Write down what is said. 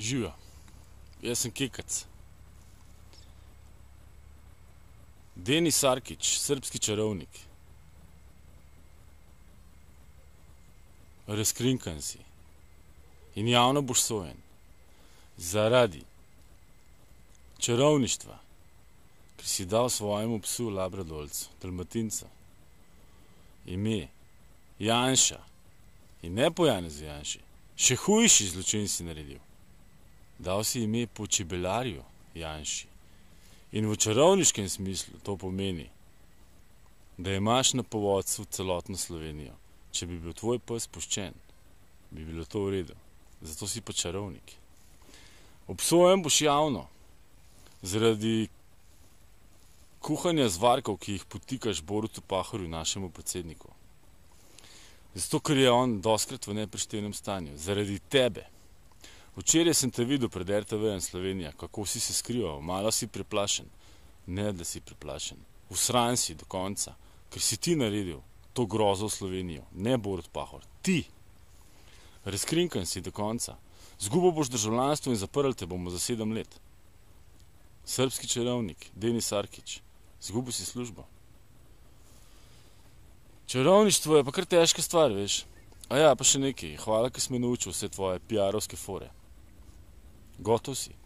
Živijo, jaz sem Kekac. Denis Sarkić, srbski čarovnik. Razkrinkan si in javno boš sojen zaradi čarovništva, ker si dal svojemu psu labradolcu, dalmatincu, ime Janša in ne po Janezu Janši, še hujši zločin si naredil. Dal si ime po čebelarju Janši. In v čarovniškem smislu to pomeni, da imaš na povodcu celotno Slovenijo. Če bi bil tvoj pes puščen, bi bilo to v redu. Zato si pa čarovnik. Obsojen boš javno zaradi kuhanja zvarkov, ki jih potikaš Borutu Pahorju, našemu predsedniku. Zato, ker je on doskrat v neprištevnem stanju. Zaradi tebe. Včeraj sem te videl pred RTV-jem Slovenija, kako si se skrival, malo si preplašen. Ne, da si preplašen. Usran si do konca, ker si ti naredil to grozo v Slovenijo. Ne Borut Pahor, ti. Razkrinkan si do konca. Zgubil boš državljanstvo in zaprli te bomo za 7 let. Srbski čarovnik, Denis Sarkić, zgubil si službo. Čarovništvo je pa kar težka stvar, veš. A ja, pa še nekaj. Hvala, ker si me naučil vse tvoje PR-ovske fore. Gotov si.